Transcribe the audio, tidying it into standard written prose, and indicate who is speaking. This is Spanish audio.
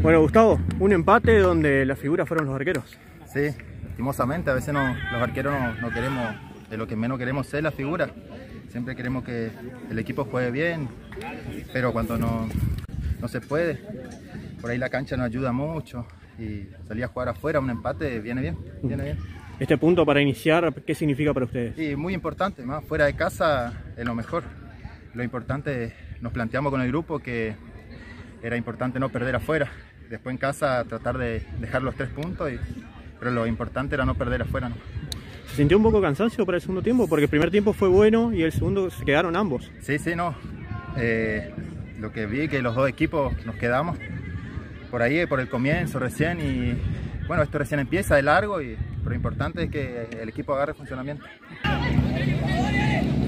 Speaker 1: Bueno, Gustavo, un empate donde las figuras fueron los arqueros.
Speaker 2: Sí, lastimosamente, a veces los arqueros no queremos, de lo que menos queremos ser las figuras. Siempre queremos que el equipo juegue bien, pero cuando no se puede, por ahí la cancha nos ayuda mucho y salir a jugar afuera, un empate viene bien, viene bien.
Speaker 1: Este punto para iniciar, ¿qué significa para ustedes?
Speaker 2: Sí, muy importante, más fuera de casa es lo mejor. Lo importante, nos planteamos con el grupo que era importante no perder afuera. Después en casa tratar de dejar los 3 puntos, pero lo importante era no perder afuera, ¿no?
Speaker 1: ¿Se sintió un poco cansancio para el segundo tiempo? Porque el primer tiempo fue bueno y el segundo se quedaron ambos.
Speaker 2: Sí, no. Lo que vi que los dos equipos nos quedamos por ahí, por el comienzo recién, y bueno, esto recién empieza, es largo, pero lo importante es que el equipo agarre funcionamiento.